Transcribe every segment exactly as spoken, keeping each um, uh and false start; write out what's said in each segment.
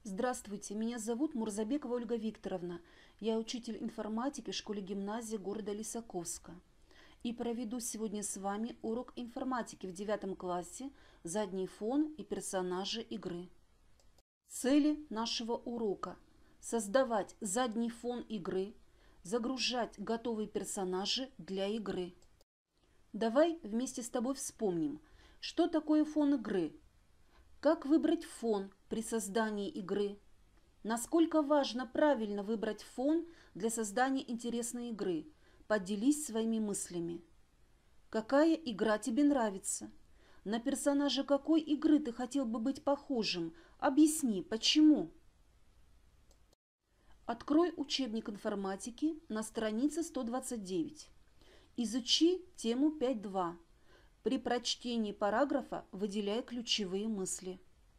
Здравствуйте, меня зовут Мурзабекова Ольга Викторовна. Я учитель информатики в школе-гимназии города Лисаковска. И проведу сегодня с вами урок информатики в девятом классе «Задний фон и персонажи игры». Цели нашего урока – создавать задний фон игры, загружать готовые персонажи для игры. Давай вместе с тобой вспомним, что такое фон игры, как выбрать фон при создании игры, насколько важно правильно выбрать фон для создания интересной игры. Поделись своими мыслями. Какая игра тебе нравится? На персонажа какой игры ты хотел бы быть похожим? Объясни, почему? Открой учебник информатики на странице сто двадцать девять. Изучи тему пять точка два. При прочтении параграфа выделяй ключевые мысли.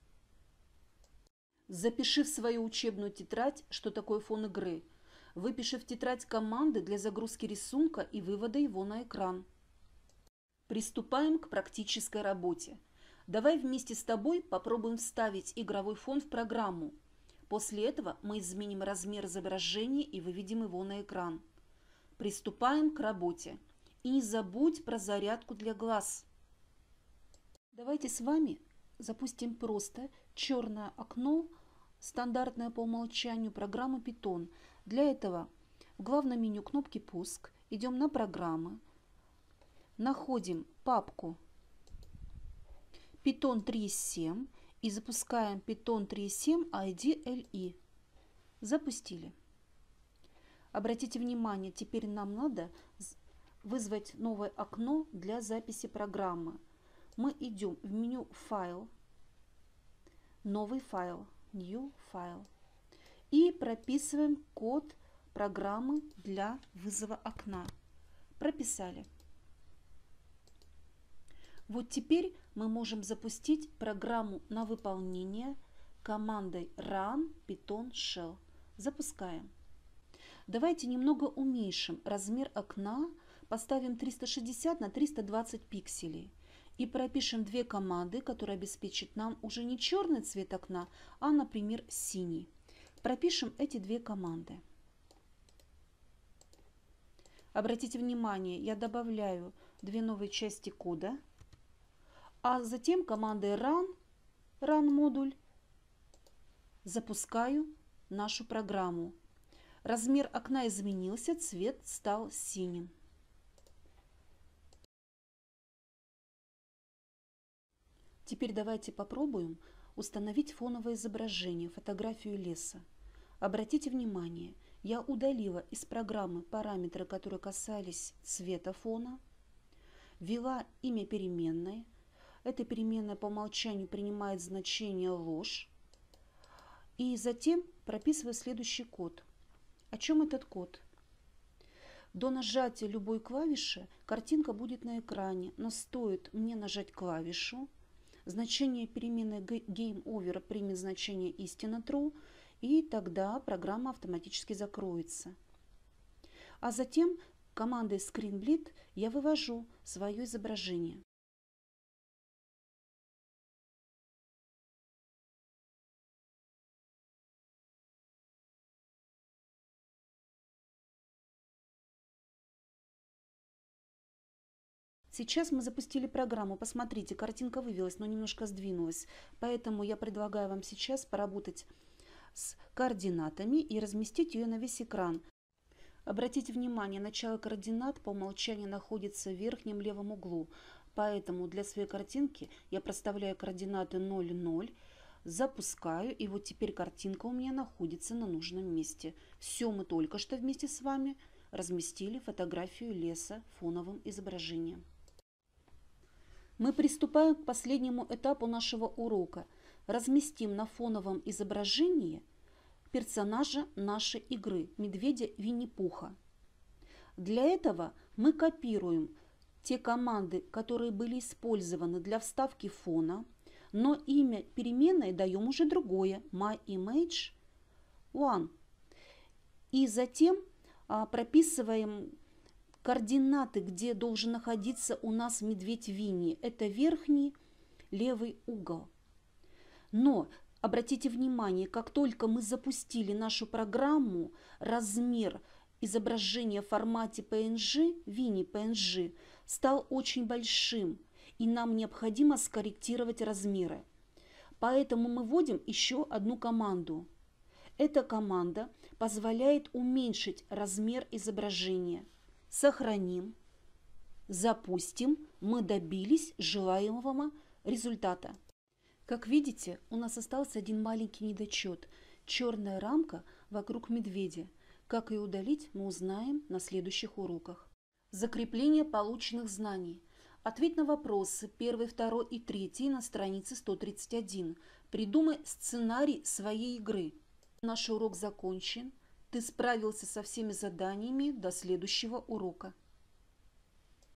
Запиши в свою учебную тетрадь, что такое фон игры. Выпиши в тетрадь команды для загрузки рисунка и вывода его на экран. Приступаем к практической работе. Давай вместе с тобой попробуем вставить игровой фон в программу. После этого мы изменим размер изображения и выведем его на экран. Приступаем к работе. И не забудь про зарядку для глаз. Давайте с вами запустим просто черное окно, стандартное по умолчанию программы Python. Для этого в главном меню кнопки «Пуск» идем на «Программы», находим папку Python три точка семь и запускаем Python три точка семь ай ди эл и. Запустили. Обратите внимание, теперь нам надо вызвать новое окно для записи программы. Мы идем в меню «Файл», «Новый файл», «New File» и прописываем код программы для вызова окна. Прописали. Вот теперь мы можем запустить программу на выполнение командой run python shell. Запускаем. Давайте немного уменьшим размер окна, поставим триста шестьдесят на триста двадцать пикселей и пропишем две команды, которые обеспечат нам уже не черный цвет окна, а, например, синий. Пропишем эти две команды. Обратите внимание, я добавляю две новые части кода, а затем командой run, run модуль, запускаю нашу программу. Размер окна изменился, цвет стал синим. Теперь давайте попробуем установить фоновое изображение, фотографию леса. Обратите внимание, я удалила из программы параметры, которые касались цвета фона, ввела имя переменной. Эта переменная по умолчанию принимает значение ложь. И затем прописываю следующий код. О чем этот код? До нажатия любой клавиши картинка будет на экране, но стоит мне нажать клавишу, значение переменной GameOver примет значение истина true, и тогда программа автоматически закроется. А затем командой ScreenBleed я вывожу свое изображение. Сейчас мы запустили программу. Посмотрите, картинка вывелась, но немножко сдвинулась. Поэтому я предлагаю вам сейчас поработать с координатами и разместить ее на весь экран. Обратите внимание, начало координат по умолчанию находится в верхнем левом углу. Поэтому для своей картинки я проставляю координаты ноль ноль, запускаю, и вот теперь картинка у меня находится на нужном месте. Все, мы только что вместе с вами разместили фотографию леса фоновым изображением. Мы приступаем к последнему этапу нашего урока. Разместим на фоновом изображении персонажа нашей игры, медведя Винни-Пуха. Для этого мы копируем те команды, которые были использованы для вставки фона, но имя переменной даем уже другое, myImage1. И затем а, прописываем координаты, где должен находиться у нас медведь Винни. Это верхний левый угол. Но Обратите внимание, как только мы запустили нашу программу, размер изображения в формате пэ эн жи, Вини пэ эн жи, стал очень большим, и нам необходимо скорректировать размеры. Поэтому мы вводим еще одну команду. Эта команда позволяет уменьшить размер изображения. Сохраним, запустим, мы добились желаемого результата. Как видите, у нас остался один маленький недочет – черная рамка вокруг медведя. Как ее удалить, мы узнаем на следующих уроках. Закрепление полученных знаний. Ответь на вопросы первый, второй и третий на странице сто тридцать один. Придумай сценарий своей игры. Наш урок закончен. Ты справился со всеми заданиями. До следующего урока.